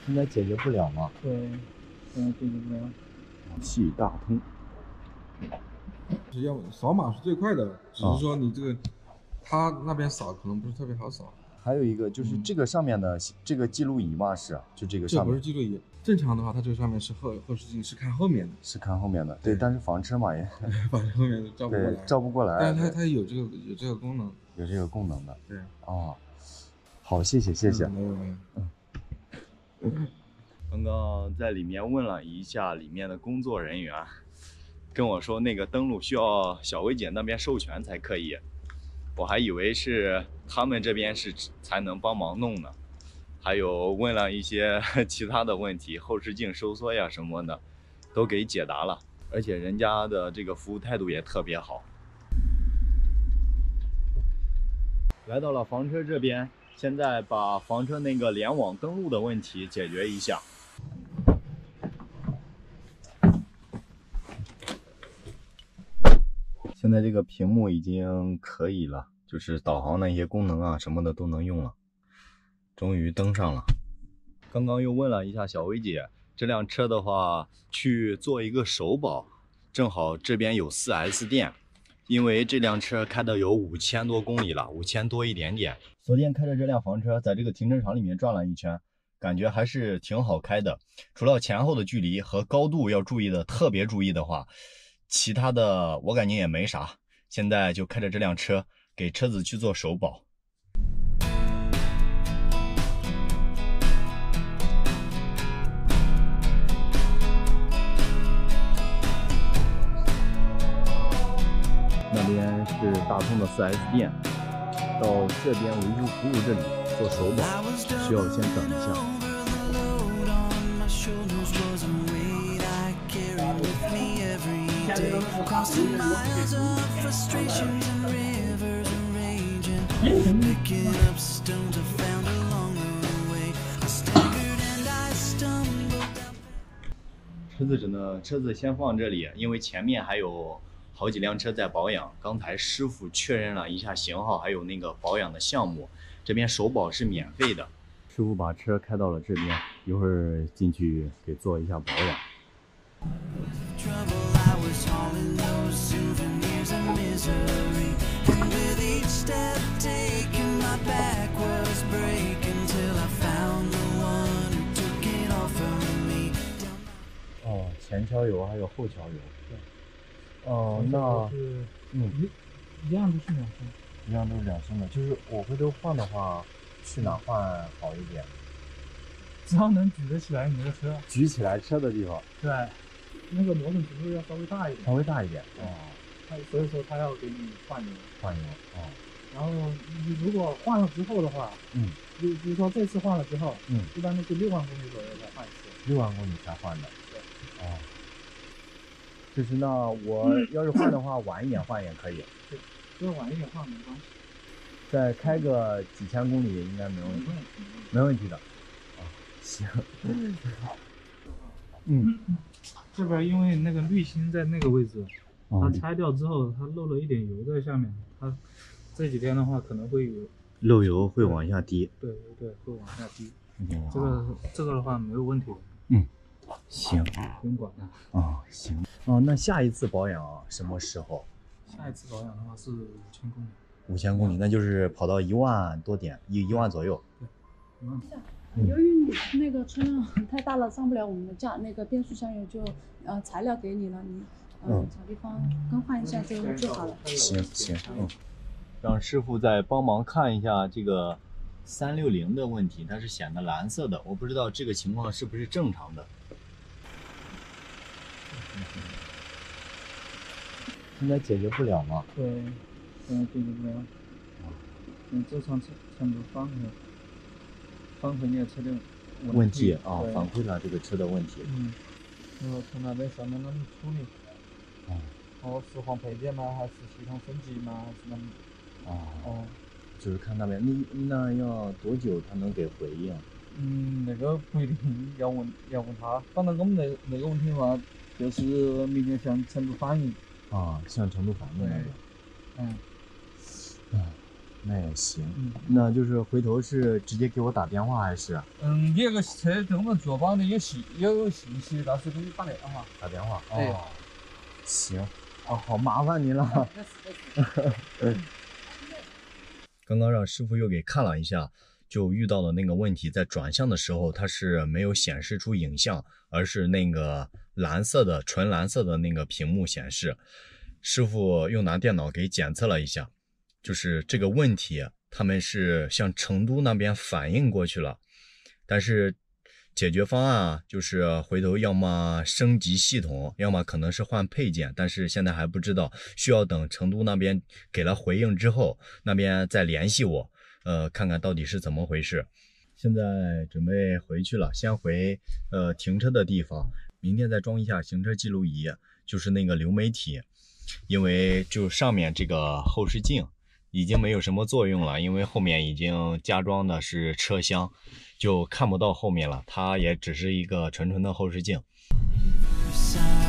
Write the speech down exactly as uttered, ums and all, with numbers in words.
现在解决不了吗？ 对，现在解决不了。 气大通。 是要扫码是最快的，只是说你这个，他那边扫可能不是特别好扫。 还有一个就是这个上面的、嗯、这个记录仪嘛，是就这个上面。 这不是记录仪，正常的话，它这个上面是后后视镜，是看后面的， 是看后面的。对，对但是房车嘛也， 房车后面照不过来， 照不过来。 但是它它有这个有这个功能， 有这个功能的。 对。 哦，好，谢谢谢谢。 没有没有。 嗯。刚刚在里面问了一下里面的工作人员，跟我说那个登录需要小薇姐那边授权才可以，我还以为是他们这边是才能帮忙弄呢。还有问了一些其他的问题，后视镜收缩呀什么的，都给解答了，而且人家的这个服务态度也特别好。来到了房车这边，现在把房车那个联网登录的问题解决一下。现在这个屏幕已经可以了，就是导航那些功能啊什么的都能用了，终于登上了。刚刚又问了一下小薇姐，这辆车的话去做一个首保，正好这边有 四 S 店，因为这辆车开的有五千多公里了，五千多一点点。昨天开着这辆房车在这个停车场里面转了一圈，感觉还是挺好开的，除了前后的距离和高度要注意的特别注意的话，其他的我感觉也没啥。现在就开着这辆车给车子去做首保。那边是大通的 四 S 店，到这边维修服务这里做首保需要先等一下。车子只能车子先放这里，因为前面还有好几辆车在保养。刚才师傅确认了一下型号，还有那个保养的项目，这边首保是免费的。师傅把车开到了这边，一会儿进去给做一下保养。哦，前桥油还有后桥油。对。哦，那嗯， 一样都是两升， 一样都是两升的。就是我回头换的话，去哪换好一点？ 只要能举得起来你那个车， 举起来车的地方。 对，那个磨损程度要稍微大一点。 稍微大一点。哦。 他所以说他要给你换油。 换油。哦。 然后你如果换了之后的话，嗯，比比如说这次换了之后，嗯，一般都是六万公里左右才换一次。 六万公里才换的。 对。 哦。就是那我要是换的话，晚一点换也可以。 对，要晚一点换没关系。 再开个几千公里应该没问题。没问题的。啊，行。嗯。 这边因为那个滤芯在那个位置，它拆掉之后，它漏了一点油在下面，它这几天的话可能会有漏油会往下滴。 对对对，会往下滴。这个这个的话没有问题的。 嗯。行， 不用管它。 哦，行。哦，那下一次保养什么时候？ 下一次保养的话是五千公里。 五千公里，那就是跑到一万多点，一一万左右。 对，一万。 由于你那个车辆太大了，上不了我们的架，那个变速箱油就呃材料给你了，你嗯找地方更换一下就就好了。 行行，嗯，让师傅再帮忙看一下这个三六零的问题，它是显得蓝色的，我不知道这个情况是不是正常的。现在解决不了吗？ 对，现在解决不了。嗯，这场车成都反馈，反馈你的车的问题啊，反馈了这个车的问题。 嗯，然后从那边上面那么处理。 哦。 哦，是换配件吗？还是系统升级吗？还是那么？ 哦。 哦。 就是看那边，你那要多久他能给回应？ 嗯，那个不一定，要问要问他。反正我们那那个问题的话，就是明天向成都反映。 啊，向成都反映那个。 嗯。 嗯， 那也行。 嗯， 那就是回头是直接给我打电话还是？ 嗯，你那个车在我们左帮的有信有信息，到时候给你打电话。 打电话。 对哦，行。哦，好麻烦您了。刚刚让师傅又给看了一下，就遇到了那个问题，在转向的时候它是没有显示出影像，而是那个蓝色的纯蓝色的那个屏幕显示。师傅又拿电脑给检测了一下，就是这个问题他们是向成都那边反映过去了，但是解决方案啊，就是回头要么升级系统，要么可能是换配件，但是现在还不知道，需要等成都那边给了回应之后，那边再联系我，呃，看看到底是怎么回事。现在准备回去了，先回呃停车的地方，明天再装一下行车记录仪，就是那个流媒体，因为就上面这个后视镜已经没有什么作用了，因为后面已经加装的是车厢，就看不到后面了，它也只是一个纯纯的后视镜。